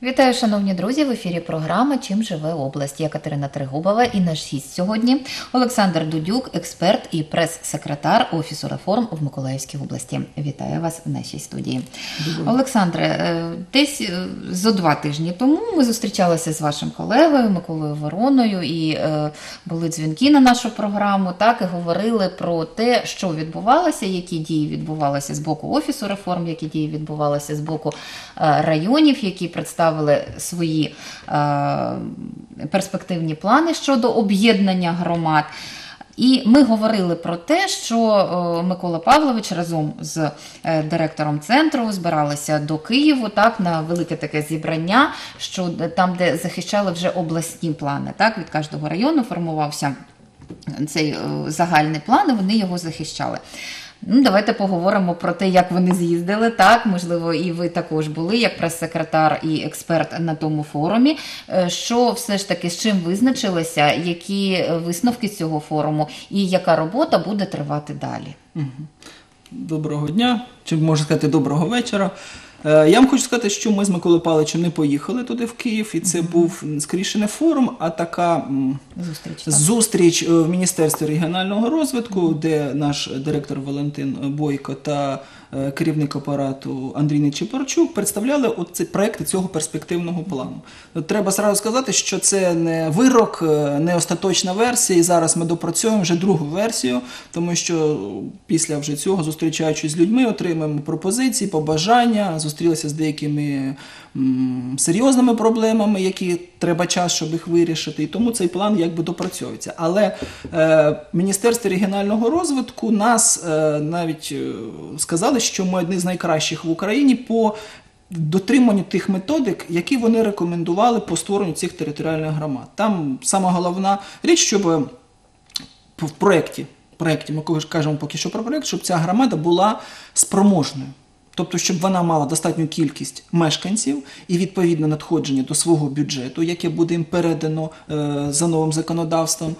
Вітаю, шановні друзі! В ефірі програма «Чим живе область». Я Катерина Трегубова і наш гість сьогодні Олександр Дудюк, експерт і прес-секретар Офісу реформ в Миколаївській області. Вітаю вас в нашій студії. Олександре, десь зо 2 тижні тому ми зустрічалися з вашим колегою Миколою Вороною і були дзвінки на нашу програму, так, і говорили про те, що відбувалося, які дії відбувалися з боку Офісу реформ, які дії відбувалися з боку районів, які представили свої перспективні плани щодо об'єднання громад. І ми говорили про те, що Микола Павлович разом з директором центру збиралися до Києву, так, на велике таке зібрання, що там, де захищали вже обласні плани, так, від кожного району формувався цей загальний план, і вони його захищали. Ну, давайте поговоримо про те, як вони з'їздили, так, можливо, і ви також були, як прес-секретар і експерт на тому форумі. Що все ж таки, з чим визначилися, які висновки з цього форуму і яка робота буде тривати далі? Доброго дня, чи можна сказати доброго вечора. Я вам хочу сказати, що ми з Миколою Павловичем не поїхали туди в Київ, і це був, скоріше, не форум, а така зустріч в Міністерстві регіонального розвитку, де наш директор Валентин Бойко та керівник апарату Андрій Нечипорчук представляли проекти цього перспективного плану. Треба зразу сказати, що це не вирок, не остаточна версія, і зараз ми допрацьовуємо вже другу версію, тому що після вже цього, зустрічаючись з людьми, отримуємо пропозиції, побажання, зустрілися з деякими серйозними проблемами, які треба час, щоб їх вирішити, і тому цей план якби допрацьовується. Але Міністерство регіонального розвитку нас навіть сказали, що ми одні з найкращих в Україні по дотриманню тих методик, які вони рекомендували по створенню цих територіальних громад. Там сама головна річ, щоб в проєкті, ми кажемо поки що про проєкт, щоб ця громада була спроможною. Тобто, щоб вона мала достатню кількість мешканців і відповідне надходження до свого бюджету, яке буде їм передано за новим законодавством.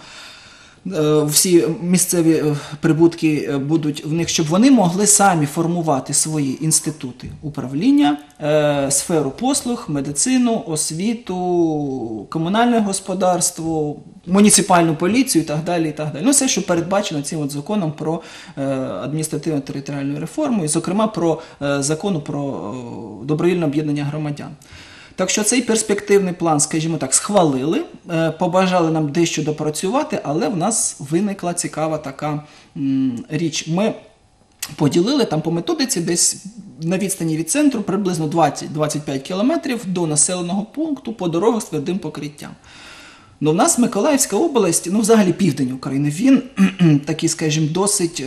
Всі місцеві прибутки будуть в них, щоб вони могли самі формувати свої інститути управління, сферу послуг, медицину, освіту, комунальне господарство, муніципальну поліцію і так далі, і так далі. Ну, все, що передбачено цим законом про адміністративно-територіальну реформу і, зокрема, про закону про добровільне об'єднання громадян. Так що цей перспективний план, скажімо так, схвалили, побажали нам дещо допрацювати, але в нас виникла цікава така річ. Ми поділили там по методиці десь на відстані від центру приблизно 20-25 кілометрів до населеного пункту по дорогах з твердим покриттям. Ну, в нас Миколаївська область, ну взагалі південь України, він такий, скажімо, досить...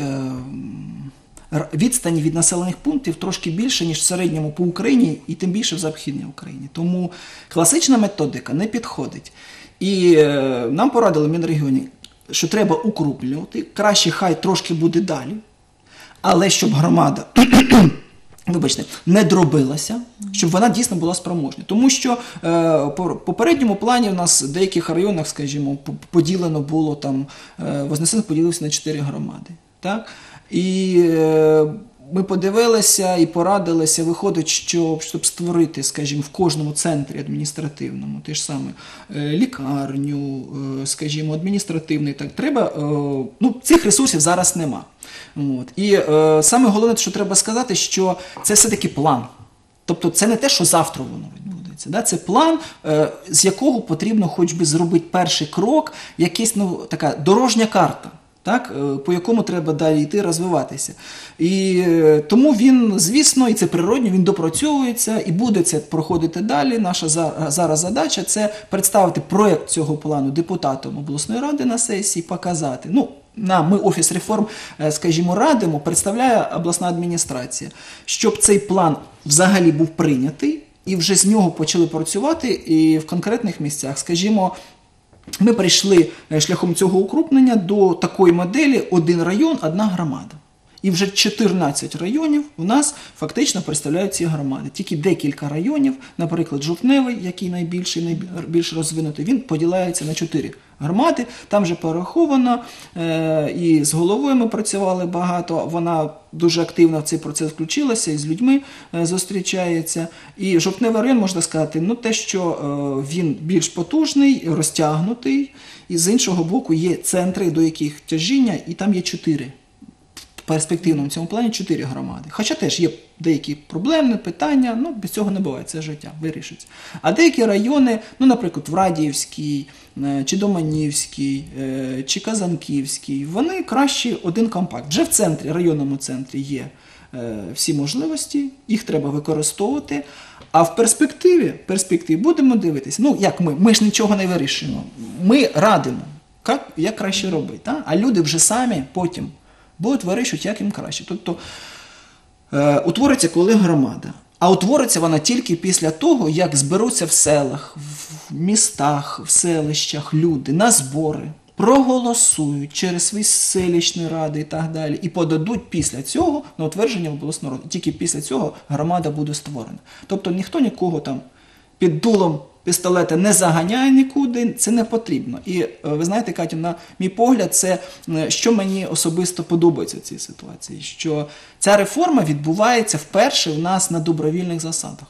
відстані від населених пунктів трошки більше, ніж в середньому по Україні, і тим більше в Західній Україні. Тому класична методика не підходить. І нам порадили Мінрегіоні, що треба укрупнювати, краще хай трошки буде далі, але щоб громада, вибачте, не дробилася, щоб вона дійсно була спроможна. Тому що по попередньому плані в нас в деяких районах, скажімо, поділено було там, Вознесенськ поділився на 4 громади. Так? І ми подивилися і порадилися, виходить, що, щоб створити, скажімо, в кожному центрі адміністративному, те ж саме лікарню, скажімо, адміністративний, так, треба, ну, цих ресурсів зараз нема. От. І саме головне, що треба сказати, що це все-таки план. Тобто це не те, що завтра воно відбудеться. Да? Це план, з якого потрібно хоч би зробити перший крок, якась, ну, така дорожня карта. Так, по якому треба далі йти, розвиватися. І тому він, звісно, і це природньо, він допрацьовується і буде це проходити далі. Наша зараз задача – це представити проєкт цього плану депутатам обласної ради на сесії, показати. Ну, ми, Офіс реформ, скажімо, радимо, представляє обласна адміністрація, щоб цей план взагалі був прийнятий і вже з нього почали працювати і в конкретних місцях, скажімо, ми прийшли шляхом цього укрупнення до такої моделі: один район, одна громада. І вже 14 районів у нас фактично представляють ці громади. Тільки декілька районів, наприклад, Жовтневий, який найбільший, найбільш розвинутий, він поділяється на 4 громади. Там вже пораховано, і з головою ми працювали багато, вона дуже активно в цей процес включилася, і з людьми зустрічається. І Жовтневий район, можна сказати, ну те, що він більш потужний, розтягнутий, і з іншого боку є центри, до яких тяжіння, і там є 4. Перспективному в цьому плані 4 громади. Хоча теж є деякі проблемні питання, ну без цього не буває, це життя, вирішиться. А деякі райони, ну наприклад, Врадіївський, чи Доманівський, чи Казанківський, вони краще один компакт. Вже в центрі, районному центрі є всі можливості, їх треба використовувати. А в перспективі будемо дивитися, ну як ми ж нічого не вирішуємо, ми радимо, як краще робити, та? А люди вже самі потім будуть вирішувати, як їм краще. Тобто утвориться коли громада. А утвориться вона тільки після того, як зберуться в селах, в містах, в селищах люди на збори, проголосують через свої селищні ради і так далі, і подадуть після цього на утвердження в обласну раду. Тільки після цього громада буде створена. Тобто ніхто нікого там під дулом пістолета не заганяє нікуди, це не потрібно. І ви знаєте, Катю, на мій погляд, це що мені особисто подобається в цій ситуації, що ця реформа відбувається вперше у нас на добровільних засадах.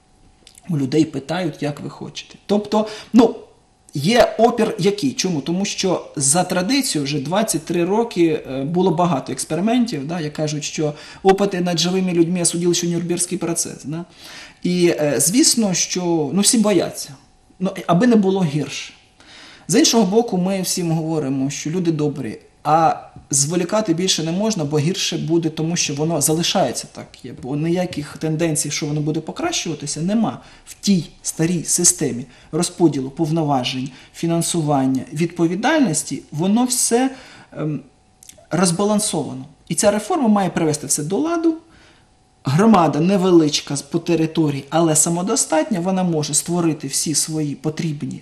У людей питають, як ви хочете. Тобто, ну, є опір який? Чому? Тому що за традицією вже 23 роки було багато експериментів, да, як кажуть, що опити над живими людьми осудили, що Нюрнберзький процес. Да? І звісно, що всі бояться, аби не було гірше. З іншого боку, ми всім говоримо, що люди добрі, а зволікати більше не можна, бо гірше буде, тому що воно залишається так. Бо ніяких тенденцій, що воно буде покращуватися, нема. В тій старій системі розподілу повноважень, фінансування, відповідальності, воно все розбалансовано. І ця реформа має привести все до ладу. Громада невеличка по території, але самодостатня, вона може створити всі свої потрібні,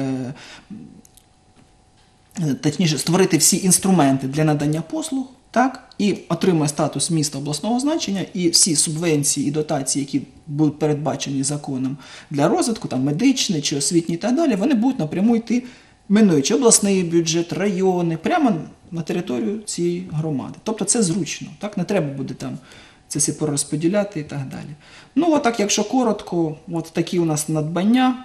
точніше, створити всі інструменти для надання послуг, так, і отримує статус міста обласного значення, і всі субвенції і дотації, які будуть передбачені законом для розвитку, там, медичний чи освітній і так далі, вони будуть напряму йти, минуючи обласний бюджет, райони, прямо на територію цієї громади. Тобто це зручно, так, не треба буде там це все порозподіляти і так далі. Ну, отак, якщо коротко, от такі у нас надбання.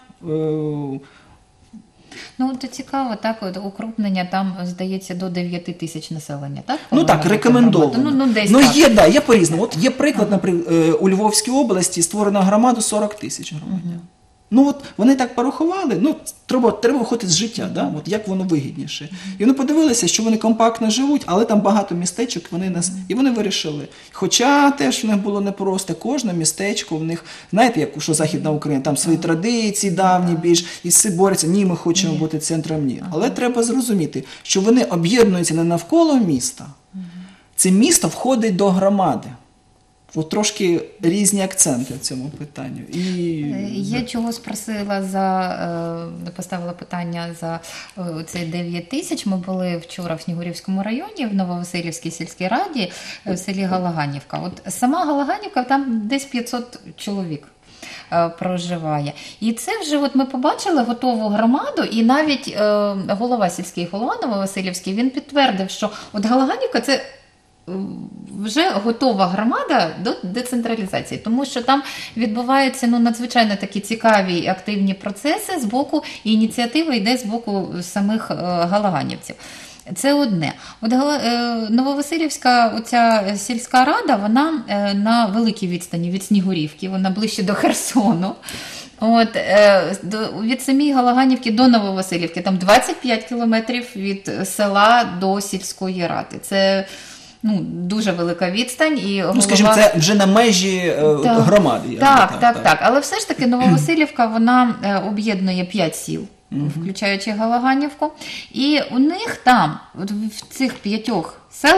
Ну, от цікаво, так, от укрупнення там, здається, до 9 тисяч населення, так? Ну так, рекомендовано. Десь так. Є по-різному. От є приклад, наприклад, у Львовській області створена громада 40 тисяч громадян. Ну от вони так порахували, ну треба виходити з життя, да? От як воно вигідніше. І вони подивилися, що вони компактно живуть, але там багато містечок, і вони вирішили. Хоча теж в них було непросто, кожне містечко в них, знаєте, як що Західна Україна, там свої традиції давні більш, і всі борються, ні, ми хочемо бути центром, ні. Але треба зрозуміти, що вони об'єднуються не навколо міста, це місто входить до громади. От трошки різні акценти в цьому питанні. Я чого спросила поставила питання за цей 9 тисяч. Ми були вчора в Снігурівському районі, в Нововасилівській сільській раді, в селі Галаганівка. От сама Галаганівка, там десь 500 чоловік проживає. І це вже от ми побачили готову громаду, і навіть голова сільський, голова Нововасилівський, він підтвердив, що от Галаганівка – це вже готова громада до децентралізації, тому що там відбуваються надзвичайно такі цікаві і активні процеси з боку, і ініціатива йде з боку самих галаганівців. Це одне. От Нововасилівська оця сільська рада, вона на великій відстані від Снігурівки, вона ближче до Херсону. От, від самій Галаганівки до Нововасилівки, там 25 кілометрів від села до сільської ради. Це дуже велика відстань. І голова... скажімо, це вже на межі громади. Так. Але все ж таки Нововасилівка, вона об'єднує 5 сіл, включаючи Галаганівку. І у них там, в цих 5 селах,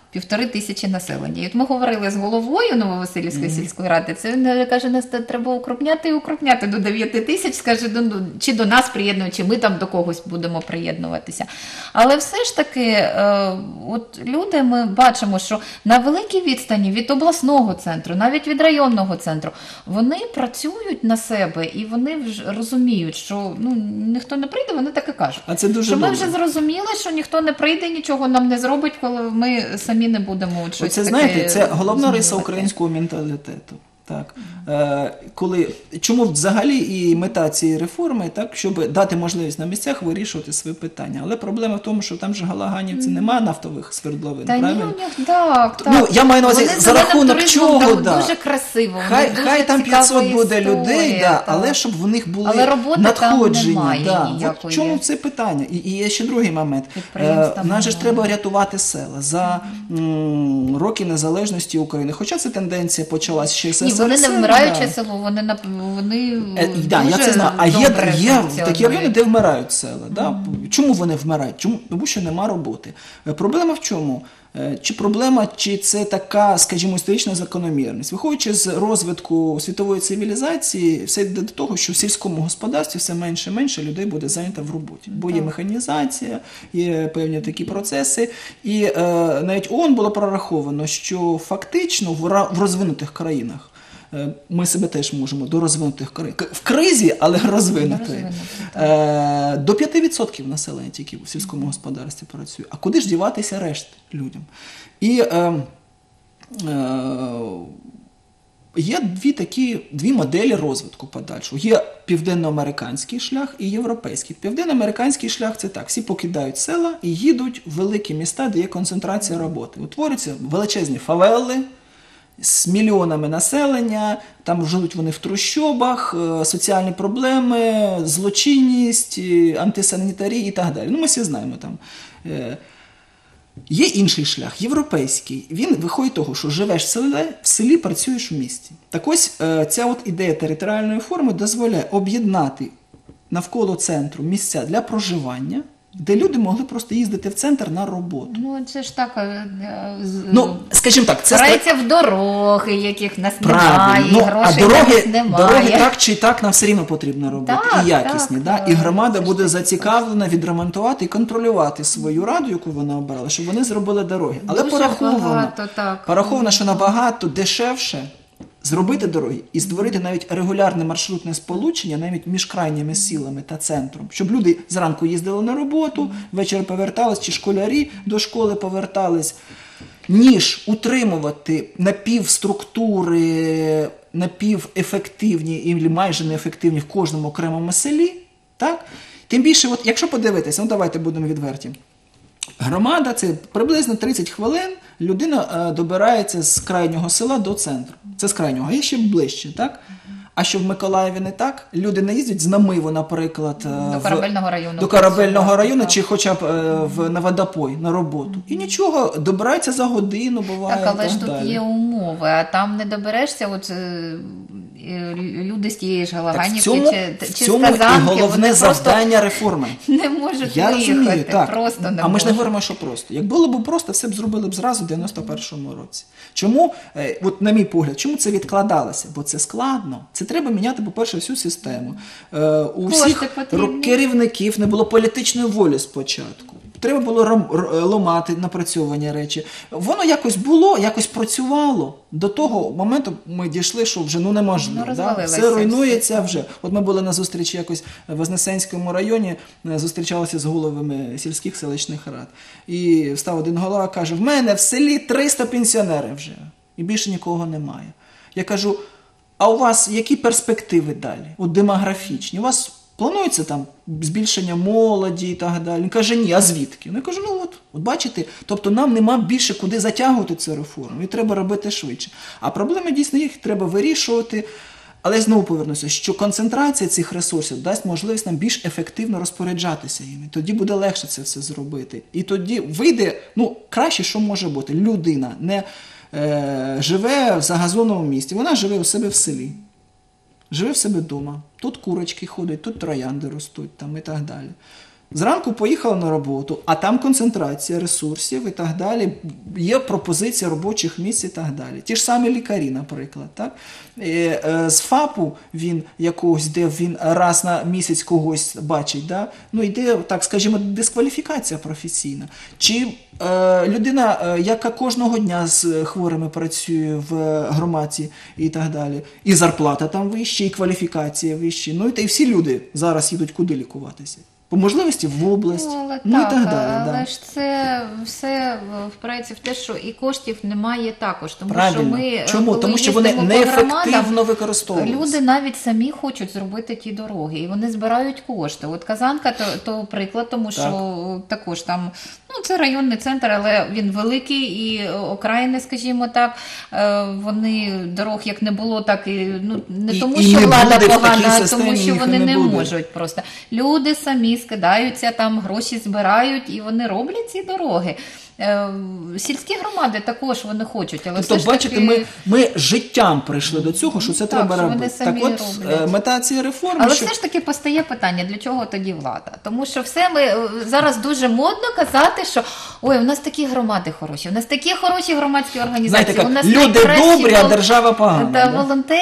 1500 населення. І от ми говорили з головою Нововасилівської сільської ради, це він каже, нас треба укрупняти і укрупняти до 9000, скаже, чи до нас приєднують, чи ми там до когось будемо приєднуватися. Але все ж таки, от люди, ми бачимо, що на великій відстані від обласного центру, навіть від районного центру, вони працюють на себе і вони вже розуміють, що ніхто не прийде, вони так і кажуть. А це дуже що ми добре. вже зрозуміли, що ніхто не прийде, нічого нам не зробить, коли ми самі не будемо щось Оце, таке знаєте, це головна риса змінювати. українського менталітету. Так. Чому взагалі і мета цієї реформи, так, щоб дати можливість на місцях вирішувати свої питання. Але проблема в тому, що там же Галаганівці немає нафтових свердловин, Та ні, правильно? у них, так. Ну, я маю на увазі, Вони за рахунок туризмом чого, там да. дуже красиво. у них Хай дуже там цікава 500 буде історія, людей, да, так. але щоб в них були Але роботи надходження. там немає Да. От ніякої. в чому це питання? І є ще другий момент. Підприємств там Нас же ж немає. треба рятувати села за роки незалежності України. Хоча ця тенденція почалась ще з Ні, СРСР. вони не вмираюче да. село, вони Да, я дуже це знаю. А є добре такі функціонують. райони, де вмирають села. Да? Чому вони вмирають? Тому що нема роботи. Проблема в чому? Чи проблема, чи це така, скажімо, історична закономірність? Виходячи з розвитку світової цивілізації, все йде до того, що в сільському господарстві все менше і менше людей буде зайнято в роботі. Бо є механізація, є певні такі процеси. І навіть ООН було прораховано, що фактично в розвинутих країнах ми себе теж можемо до розвинутих країн. В кризі, але розвинутої. До 5% населення тільки в сільському господарстві працює. А куди ж діватися решті людям? І є дві моделі розвитку подальшого. Є південноамериканський шлях і європейський. Південноамериканський шлях – це так, всі покидають села і їдуть в великі міста, де є концентрація роботи. Утворюються величезні фавели, з мільйонами населення, там живуть вони в трущобах, соціальні проблеми, злочинність, антисанітарія і так далі. Ми всі знаємо там. Є інший шлях, європейський. Він виходить з того, що живеш в селі, працюєш у місті. Так ось ця от ідея територіальної форми дозволяє об'єднати навколо центру місця для проживання, де люди могли просто їздити в центр на роботу. Це ж так, скажімо так, це старається в дороги, яких нас правильно. немає, грошей на них немає. Дороги так чи так нам все рівно потрібно робити. Так, і якісні. так, І громада це буде ж зацікавлена відремонтувати і контролювати свою раду, яку вона обирала, щоб вони зробили дороги. Але Дуже багато, так. пораховано, що набагато дешевше зробити дороги і створити навіть регулярне маршрутне сполучення навіть між крайніми сілами та центром, щоб люди зранку їздили на роботу, ввечері повертались, чи школярі до школи повертались, ніж утримувати напівструктури, напівефективні і майже неефективні в кожному окремому селі. Так? Тим більше, от, якщо подивитися, давайте будемо відверті, громада – це приблизно 30 хвилин, людина добирається з крайнього села до центру. Це з крайнього, а є ще ближче, так? А що в Миколаєві не так? Люди не їздять з Намиву, наприклад, до Корабельного району, чи хоча б на водопой, на роботу. І нічого, добираються за годину, буває. Так, але ж тут далі. є умови, а там не доберешся, люди з тієї ж Галаганівки чи з Казанки, і головне завдання реформи. Не можуть Я виїхати, розумію, так. просто не А ми ж не можуть. говоримо, що просто. Як було б просто, все б зробили б зразу в 91-му році. Чому, от на мій погляд, чому це відкладалося? Бо це складно. Це треба міняти, по-перше, всю систему. У всіх потрібні. керівників не було політичної волі спочатку. Треба було ламати напрацьовані речі. Воно якось було, якось працювало. До того моменту ми дійшли, що вже неможливо. Все руйнується вже. От ми були на зустрічі якось в Вознесенському районі, зустрічалися з головами сільських селищних рад. І встав один голова, каже, в мене в селі 300 пенсіонерів вже. І більше нікого немає. Я кажу, а у вас які перспективи далі? От демографічні. У вас планується там збільшення молоді і так далі? Він каже, ні, а звідки? Я кажу, от бачите, тобто нам нема більше куди затягувати цю реформу, і треба робити швидше. А проблеми дійсно їх треба вирішувати, але я знову повернуся, що концентрація цих ресурсів дасть можливість нам більш ефективно розпоряджатися їми. Тоді буде легше це все зробити. І тоді вийде, краще, що може бути. Людина не живе в загазонному місті, вона живе у себе в селі. Живе в себе вдома. Тут курочки ходять, тут троянди ростуть там, і так далі. Зранку поїхала на роботу, а там концентрація ресурсів і так далі, є пропозиція робочих місць і так далі. Ті ж самі лікарі, наприклад. Так? З ФАПу він якогось, де він раз на місяць когось бачить, да? Ну йде, так скажімо, дискваліфікація професійна. Чи людина, яка кожного дня з хворими працює в громаді і так далі, і зарплата там вища, і кваліфікація вища, ну і всі люди зараз їдуть куди лікуватися? По можливості в область, і так далі. Але ж це все впирається в те, що і коштів немає також. Тому Правильно. що ми, чому? Тому що вони неефективно використовуються. Люди навіть самі хочуть зробити ті дороги, і вони збирають кошти. От Казанка то приклад, тому що також там, ну це районний центр, але він великий, і окраїни, скажімо так, вони дорог як не було, так і ну не тому, що влада погана, а тому, що вони не можуть просто. Люди самі скидаються, там гроші збирають, і вони роблять ці дороги. Сільські громади також вони хочуть, але тобто, все ж бачите, таки... ми життям прийшли до цього, що це треба що робити. Так от, мета цієї реформи... Але все ж таки постає питання, для чого тоді влада? Тому що все ми зараз дуже модно казати, що ой, у нас такі громади хороші, у нас такі хороші громадські організації. Знаєте, у нас люди добрі, а держава погана. Та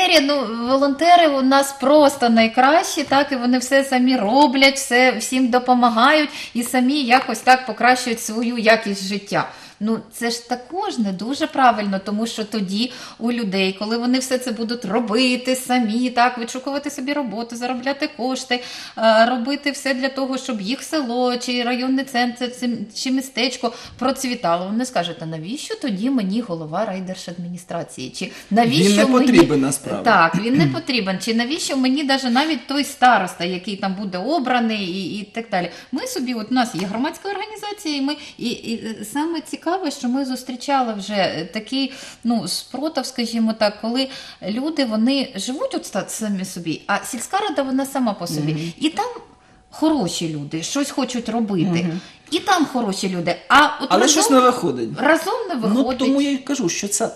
волонтери у нас просто найкращі, так, і вони все самі роблять, всім допомагають і самі якось так покращують свою якість життя. Ну, це ж також не дуже правильно, тому що тоді у людей, коли вони все це будуть робити самі, так, відшукувати собі роботу, заробляти кошти, робити все для того, щоб їх село, чи районний центр, чи містечко процвітало. Вони скажуть, а навіщо тоді мені голова райдержадміністрації? Чи навіщо він не потрібен насправді. Так, він не потрібен. Чи навіщо мені навіть той староста, який там буде обраний і так далі. Ми собі, от у нас є громадська організація, і ми і саме цікаве, що ми зустрічали вже такий, ну, спротив, скажімо так, коли люди, вони живуть от самі собі, а сільська рада, вона сама по собі. І там хороші люди, щось хочуть робити. І там хороші люди, але щось не виходить. Разом не виходить. Ну, тому я й кажу, що ця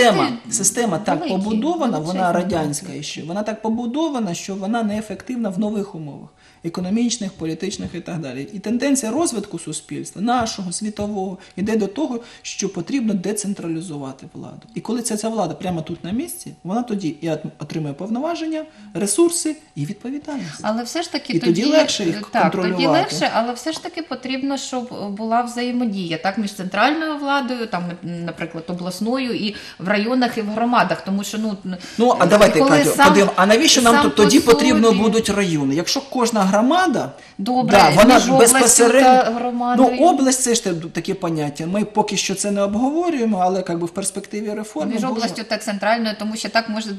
система так побудована, вона радянська ще, вона так побудована, що вона неефективна в нових умовах. Економічних, політичних і так далі. І тенденція розвитку суспільства, нашого, світового, йде до того, що потрібно децентралізувати владу. І коли ця влада прямо тут на місці, вона тоді і отримує повноваження, ресурси і відповідальність. Але все ж таки і тоді легше їх контролювати. Тоді легше, але все ж таки потрібно, щоб була взаємодія, так, між центральною владою, там, наприклад, обласною, і в районах, і в громадах, тому що, а давайте, Катю, подивимо, а навіщо нам тоді потрібно будуть райони? Якщо кожна громада, вона безпосередньо, область це ж таке поняття. Ми поки що це не обговорюємо, але в перспективі реформи між областю та центральною, тому що так може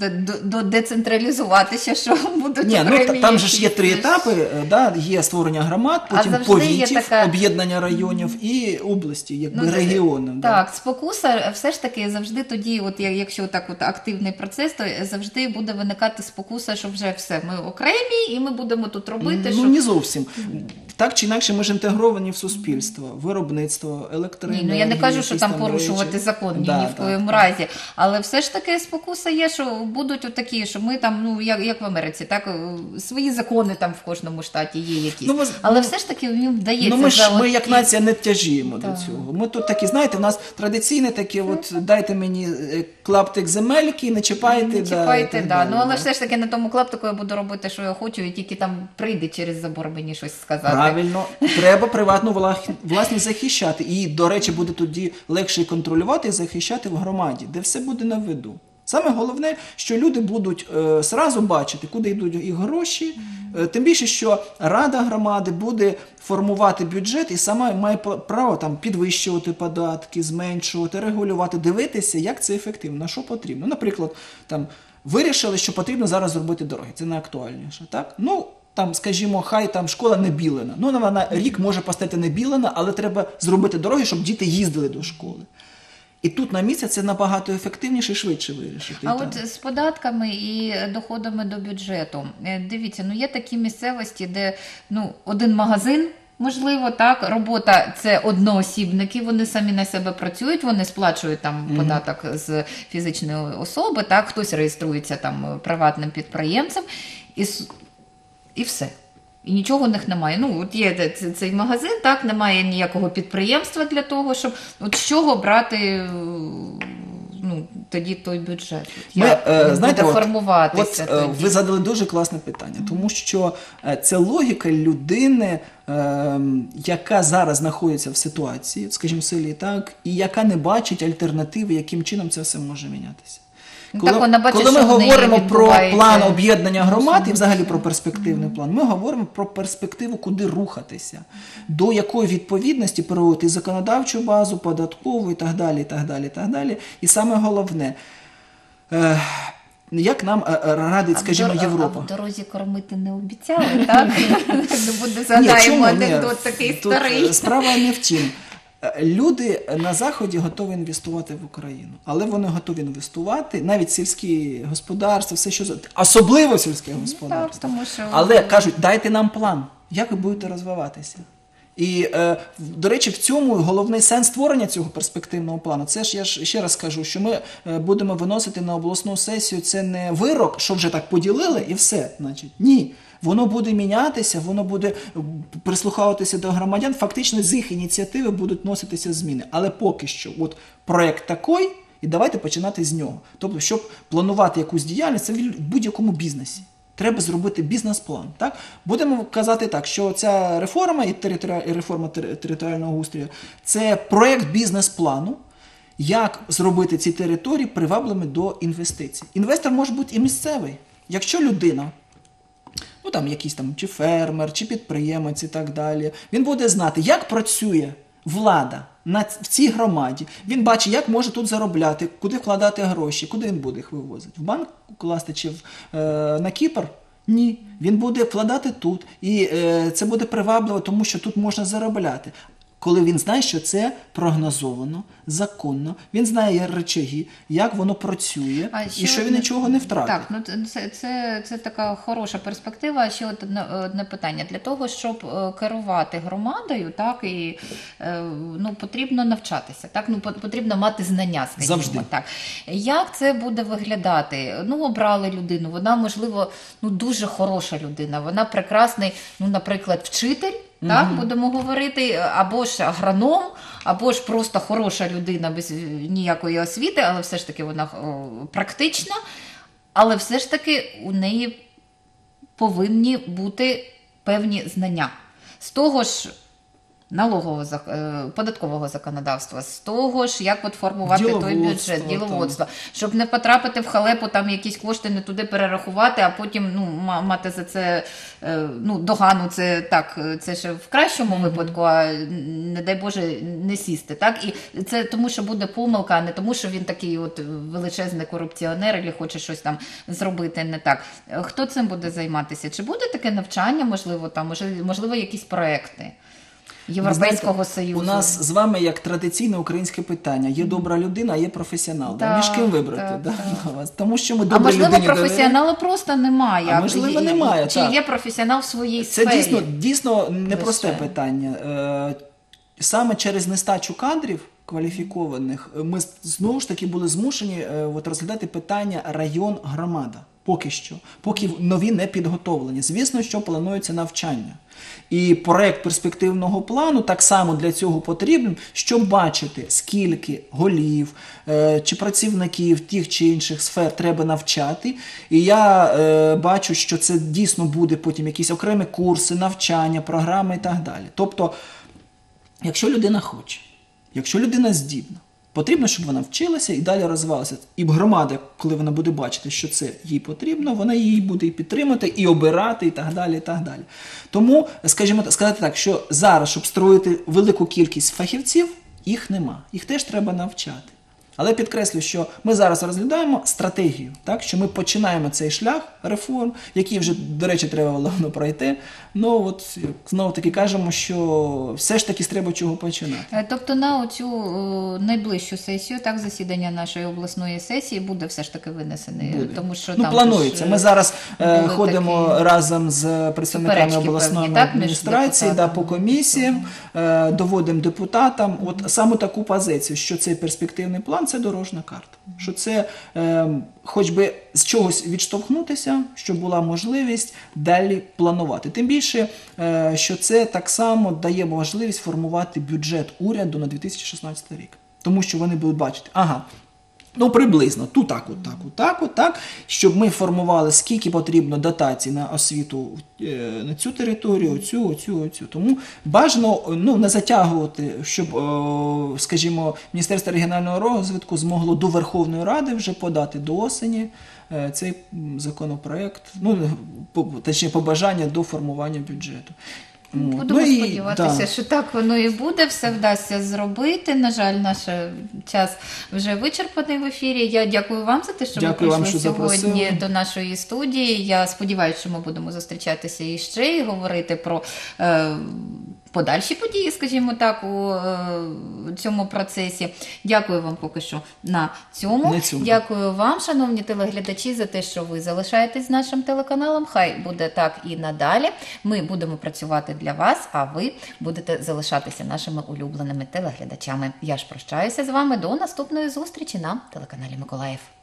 децентралізуватися, що будуть окремі. Там же ж є 3 етапи, є створення громад, потім повітів, об'єднання районів і області, регіони. Так, спокуса все ж таки завжди тоді, от якщо так от активний процес, то завжди буде виникати спокуса, що вже все, ми окремі і ми будемо тут робити. Не зовсім. Так чи інакше ми ж інтегровані в суспільство, виробництво, електроенергії. Я не кажу, що там порушувати закон, ні в коєму разі. Але все ж таки спокуса є, що будуть отакі, що ми там, як в Америці, так, свої закони там в кожному штаті є якісь. Але все ж таки їм вдається. Ми як нація не тяжіємо до цього. Ми тут такі, знаєте, в нас традиційне таке, дайте мені клаптик земельки, не чіпайте. Не чіпайте, але все ж таки на тому клаптику я буду робити, що я хочу, і тільки там прийде через забор мені щось сказати. Правильно. Треба приватну власність захищати. І, до речі, буде тоді легше і контролювати, і захищати в громаді, де все буде на виду. Саме головне, що люди будуть зразу бачити, куди йдуть їх гроші, тим більше, що Рада громади буде формувати бюджет і сама має право там підвищувати податки, зменшувати, регулювати, дивитися, як це ефективно, на що потрібно. Наприклад, там вирішили, що потрібно зараз зробити дороги, це найактуальніше, так? Там, скажімо, хай там школа не білена. Вона рік може постати не білена, але треба зробити дороги, щоб діти їздили до школи. І тут на місці це набагато ефективніше і швидше вирішити. А от з податками і доходами до бюджету. Дивіться, є такі місцевості, де один магазин, можливо, так, робота – це одноосібники, вони самі на себе працюють, вони сплачують там податок з фізичної особи, так, хтось реєструється там приватним підприємцем, і все. І нічого у них немає. Ну, от є цей магазин, так, немає ніякого підприємства для того, щоб от з чого брати ну, тоді той бюджет. Як він буде формуватися тоді? Ви задали дуже класне питання, тому що це логіка людини, яка зараз знаходиться в ситуації, скажімо, в селі, так, і яка не бачить альтернативи, яким чином це все може мінятися. Коли ми говоримо про план об'єднання громад і взагалі про перспективний план, ми говоримо про перспективу, куди рухатися, до якої відповідності приводити законодавчу базу, податкову і так далі, і так далі, і так далі. І саме головне, як нам радить, скажімо, Європа. А в дорозі кормити не обіцяли, так? Не буде, згадаємо анекдот такий старий. Справа не в тім. Люди на Заході готові інвестувати в Україну, але вони готові інвестувати, навіть сільські господарства, все що особливо сільське господарство. Так, тому що... Але кажуть, дайте нам план, як ви будете розвиватися. І, до речі, в цьому головний сенс створення цього перспективного плану. Це ж я ще раз скажу, що ми будемо виносити на обласну сесію, це не вирок, що вже так поділили і все, значить. Ні. Воно буде мінятися, воно буде прислуховуватися до громадян, фактично з їх ініціативи будуть носитися зміни. Але поки що, от проєкт такий, і давайте починати з нього. Тобто, щоб планувати якусь діяльність, це в будь-якому бізнесі. Треба зробити бізнес-план. Так? Будемо казати так, що ця реформа і реформа територіального устрою – це проєкт бізнес-плану, як зробити ці території привабливими до інвестицій. Інвестор може бути і місцевий. Якщо людина, ну там якийсь там чи фермер, чи підприємець і так далі, він буде знати, як працює влада в цій громаді. Він бачить, як може тут заробляти, куди вкладати гроші, куди він буде їх вивозити. В банк класти чи на Кіпр? Ні. Він буде вкладати тут. І це буде привабливо, тому що тут можна заробляти. Коли він знає, що це прогнозовано, законно, він знає речаги, як воно працює, і що він нічого не втратить. Так, ну це така хороша перспектива. Ще одне питання. Для того, щоб керувати громадою, так, і, ну, потрібно навчатися, так, ну, потрібно мати знання, скажімо. Завжди. Так. Як це буде виглядати? Ну, обрали людину, вона, можливо, ну, дуже хороша людина, вона прекрасний, ну, наприклад, вчитель, так, будемо говорити, або ж агроном, або ж просто хороша людина без ніякої освіти, але все ж таки вона практична, але все ж таки у неї повинні бути певні знання. З того ж податкового законодавства, з того ж, як от формувати той бюджет, діловодства, щоб не потрапити в халепу, там якісь кошти не туди перерахувати, а потім, ну, мати за це, ну, догану, це так, це ще в кращому випадку, а не дай Боже не сісти, так? І це тому, що буде помилка, а не тому, що він такий от величезний корупціонер, або хоче щось там зробити не так. Хто цим буде займатися? Чи буде таке навчання, можливо, там, можливо, якісь проекти Європейського Союзу? У нас з вами, як традиційне українське питання, є добра людина, а є професіонал. Так, між ким вибрати? Так. Тому що ми А добрі людині можливо, професіонала просто немає. А можливо, немає. Чи є професіонал в своїй сфері? Це дійсно непросте питання. Саме через нестачу кадрів кваліфікованих ми знову ж таки були змушені розглядати питання район-громада. Поки що. Поки нові не підготовлені. Звісно, що планується навчання. І проект перспективного плану так само для цього потрібен, щоб бачити, скільки голів чи працівників тих чи інших сфер треба навчати. І я бачу, що це дійсно буде потім якісь окремі курси, навчання, програми і так далі. Тобто, якщо людина хоче, якщо людина здібна, потрібно, щоб вона вчилася і далі розвивалася. І громада, коли вона буде бачити, що це їй потрібно, вона її буде і підтримати, і обирати, і так далі, і так далі. Тому, скажімо, сказати так, що зараз, щоб строїти велику кількість фахівців, їх нема. Їх теж треба навчати. Але підкреслю, що ми зараз розглядаємо стратегію, так? Що ми починаємо цей шлях реформ, який вже, до речі, треба головно пройти. Ну, от, знову-таки кажемо, що все ж таки треба чого починати. Тобто на оцю найближчу сесію, так, засідання нашої обласної сесії буде все ж таки винесений? Буде. Тому що ну, там планується. Ми зараз ходимо разом з представниками обласної адміністрації по комісіям, доводимо депутатам от саме таку позицію, що цей перспективний план план – це дорожня карта. Що це хоч би з чогось відштовхнутися, щоб була можливість далі планувати. Тим більше, що це так само дає можливість формувати бюджет уряду на 2016 рік. Тому що вони будуть бачити, приблизно, тут так, щоб ми формували, скільки потрібно дотацій на освіту на цю територію, оцю. Тому бажано не затягувати, щоб, скажімо, Міністерство регіонального розвитку змогло до Верховної Ради вже подати до осені цей законопроект, точніше, побажання до формування бюджету. Будемо сподіватися, що так воно і буде, все вдасться зробити. На жаль, наш час вже вичерпаний в ефірі. Я дякую вам за те, що ви прийшли сьогодні до нашої студії. Я сподіваюся, що ми будемо зустрічатися іще і говорити про подальші події, скажімо так, у цьому процесі. Дякую вам поки що на цьому. Дякую вам, шановні телеглядачі, за те, що ви залишаєтесь з нашим телеканалом. Хай буде так і надалі. Ми будемо працювати для вас, а ви будете залишатися нашими улюбленими телеглядачами. Я ж прощаюся з вами до наступної зустрічі на телеканалі Миколаїв.